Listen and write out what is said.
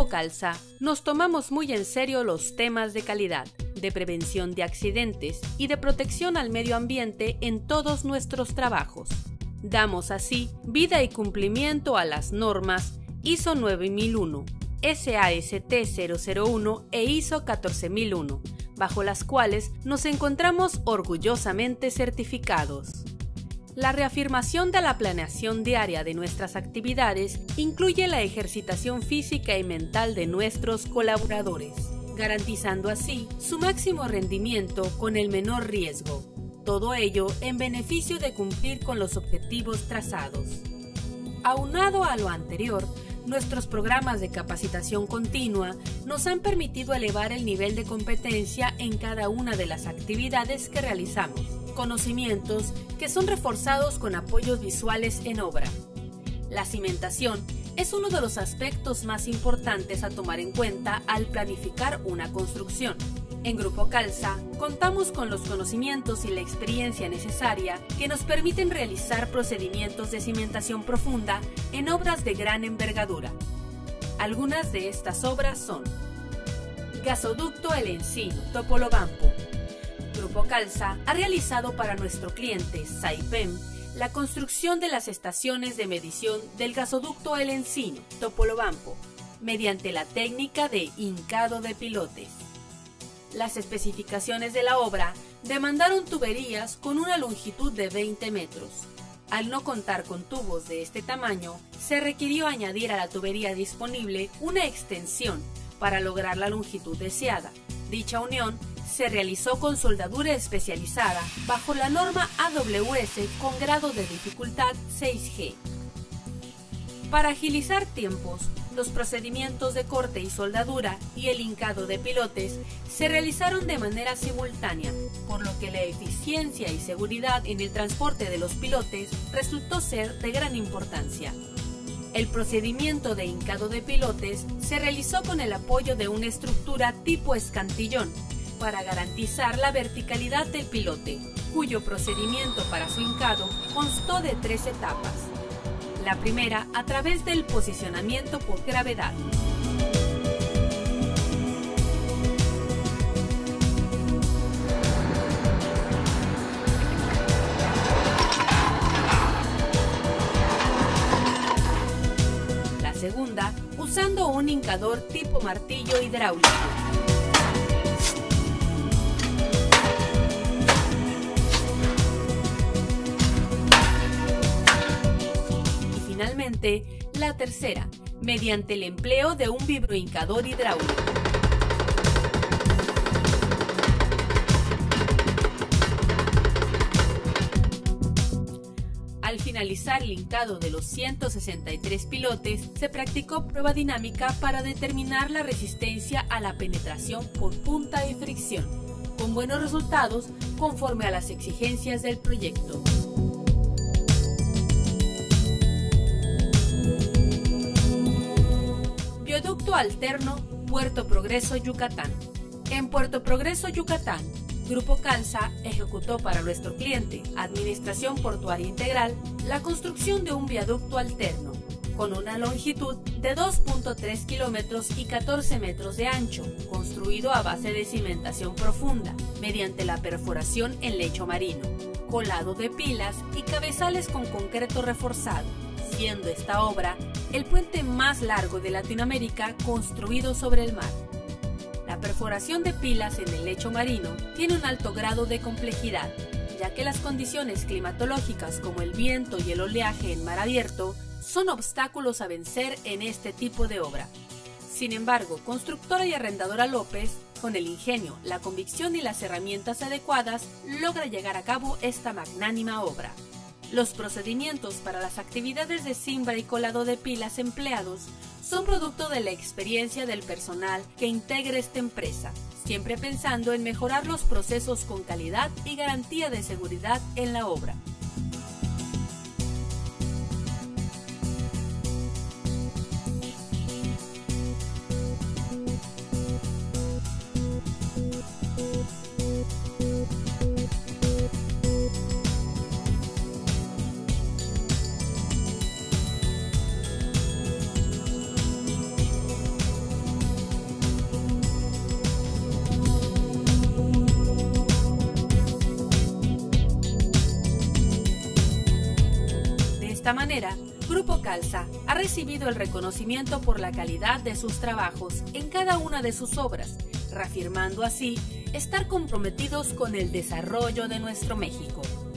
Grupo Calsa nos tomamos muy en serio los temas de calidad, de prevención de accidentes y de protección al medio ambiente en todos nuestros trabajos. Damos así vida y cumplimiento a las normas ISO 9001, SAST 001 e ISO 14001, bajo las cuales nos encontramos orgullosamente certificados. La reafirmación de la planeación diaria de nuestras actividades incluye la ejercitación física y mental de nuestros colaboradores, garantizando así su máximo rendimiento con el menor riesgo. Todo ello en beneficio de cumplir con los objetivos trazados. Aunado a lo anterior, nuestros programas de capacitación continua nos han permitido elevar el nivel de competencia en cada una de las actividades que realizamos, conocimientos que son reforzados con apoyos visuales en obra. La cimentación es uno de los aspectos más importantes a tomar en cuenta al planificar una construcción. En Grupo Calsa contamos con los conocimientos y la experiencia necesaria que nos permiten realizar procedimientos de cimentación profunda en obras de gran envergadura. Algunas de estas obras son: Gasoducto El Encino, Topolobampo. Grupo Calsa ha realizado para nuestro cliente, Saipem, la construcción de las estaciones de medición del gasoducto El Encino, Topolobampo, mediante la técnica de hincado de pilotes. Las especificaciones de la obra demandaron tuberías con una longitud de 20 metros. Al no contar con tubos de este tamaño, se requirió añadir a la tubería disponible una extensión para lograr la longitud deseada. Dicha unión se realizó con soldadura especializada bajo la norma AWS con grado de dificultad 6G. Para agilizar tiempos, los procedimientos de corte y soldadura y el hincado de pilotes se realizaron de manera simultánea, por lo que la eficiencia y seguridad en el transporte de los pilotes resultó ser de gran importancia. El procedimiento de hincado de pilotes se realizó con el apoyo de una estructura tipo escantillón para garantizar la verticalidad del pilote, cuyo procedimiento para su hincado constó de 3 etapas. La primera a través del posicionamiento por gravedad. La segunda usando un hincador tipo martillo hidráulico. Finalmente, la tercera, mediante el empleo de un vibrohincador hidráulico. Al finalizar el hincado de los 163 pilotes, se practicó prueba dinámica para determinar la resistencia a la penetración por punta y fricción, con buenos resultados conforme a las exigencias del proyecto. Viaducto alterno, Puerto Progreso, Yucatán. En Puerto Progreso, Yucatán, Grupo Calsa ejecutó para nuestro cliente, Administración Portuaria Integral, la construcción de un viaducto alterno, con una longitud de 2.3 kilómetros y 14 metros de ancho, construido a base de cimentación profunda, mediante la perforación en lecho marino, colado de pilas y cabezales con concreto reforzado, siendo esta obra el puente más largo de Latinoamérica construido sobre el mar. La perforación de pilas en el lecho marino tiene un alto grado de complejidad, ya que las condiciones climatológicas como el viento y el oleaje en mar abierto son obstáculos a vencer en este tipo de obra. Sin embargo, Constructora y Arrendadora López, con el ingenio, la convicción y las herramientas adecuadas, logra llegar a cabo esta magnánima obra. Los procedimientos para las actividades de cimbra y colado de pilas empleados son producto de la experiencia del personal que integra esta empresa, siempre pensando en mejorar los procesos con calidad y garantía de seguridad en la obra. esta manera, Grupo Calza ha recibido el reconocimiento por la calidad de sus trabajos en cada una de sus obras, reafirmando así estar comprometidos con el desarrollo de nuestro México.